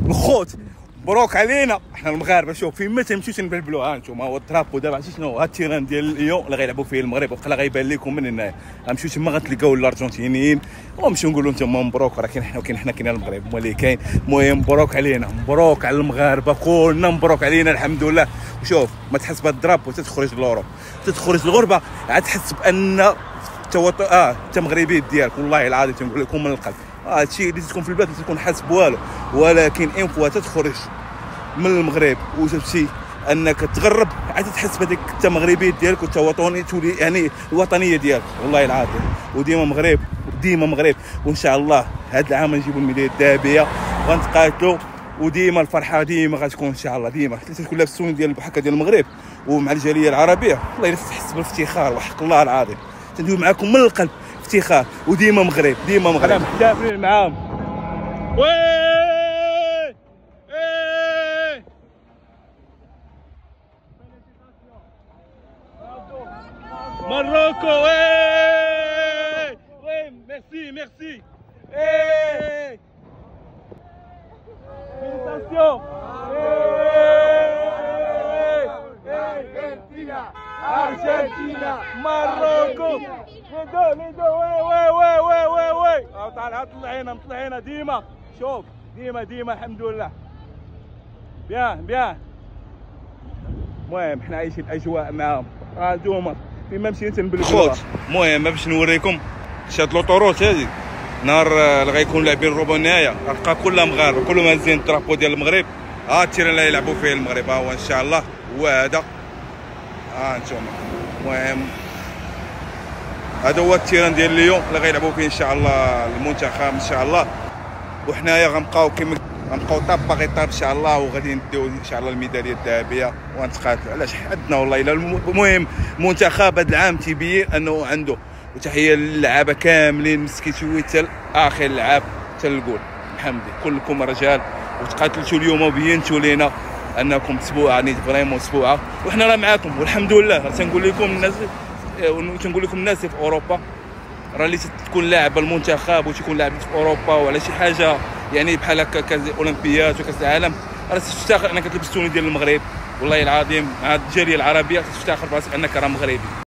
الخوت مبروك علينا احنا المغاربه. شوف فين ما تمشيوش نبلبلوا. ها انتم هو الترابو دابا عرفتي شنو؟ ها التيران ديال ليون اللي غيلعبوا فيه المغرب، وقيلا غيبان لكم من هنايا. غنمشيو تما غتلقاو الارجنتينيين ونمشيو نقولوا نتوما مبروك، راه حنا كاين المغرب هو اللي كاين. المهم مبروك علينا، مبروك على المغاربه كلنا، مبروك علينا الحمد لله. وشوف ما تحس بالضرب وتتخرج لوروب، تتخرج الغربه عاد تحس بان انت مغربي ديالك. والله العظيم تنقول لكم من القلب هادشي اللي تكون في البلاد ما تكون حاسس بوالو، ولكن ان فوا تتخرج من المغرب وتمشي انك تغرب عاد تحس بهذيك انت مغربي ديالك وانت وطني، تولي يعني الوطنيه ديالك. والله العظيم وديما مغرب، ديما مغرب. وان شاء الله هذا العام نجيبوا الميداليه الذهبيه وغنتقاتلوا، وديما الفرحه ديما غتكون ان شاء الله. ديما تكون لابس السون ديال هكا ديال المغرب ومع الجاليه العربيه، والله الا تحس بالافتخار وحق الله العظيم. تندوي معاكم من القلب افتخار، وديما مغرب ديما مغرب. انا محتفلين معاهم. وي Marocco, ouais, ouais, merci, merci. Hey, félicitations. Argentina, Argentina, Marocco. Les deux, ouais. تعال طلعينا ديما. شوف ديما الحمد لله. بيان. المهم حنا عايشين الاجواء معاهم. هادوما فيما مشيت نبلبلوا. المهم باش نوريكم شاد لوطوروت هذه نهار اللي غيكون لاعبين الربع النهائي غتلقى كلها مغاربه، كلهم هازين الطرابو ديال المغرب. ها التيران اللي يلعبوا فيه المغرب ها هو ان شاء الله هو هذا. ها انتم المهم هذا هو التيران ديال ليون اللي غيلعبوا فيه ان شاء الله المنتخب ان شاء الله. وحنايا غنبقاو كيما غنبقاو باغي ان شاء الله، وغادي نديو ان شاء الله الميداليه الذهبيه ونتقاتلوا. علاش عندنا والله الا المهم المنتخب هذا العام تيبين انه عنده. وتحيه للعابه كاملين مسكيتو حتى اخر لعاب حتى الجول. محمدي كلكم رجال وتقاتلتوا اليوم وبينتوا لينا انكم تسبوعه، يعني فريمون تسبوعه، وحنا راه معاكم والحمد لله. تنقول لكم الناس في اوروبا راه اللي تكون لاعب المنتخب وتكون لاعب في اوروبا وعلى شي حاجه يعني بحال هكا كاس الاولمبيات وكاس العالم، راه تفتخر انك تلبس التوني ديال المغرب. والله العظيم مع الجاليه العربيه تفتخر براسك انك راه مغربي.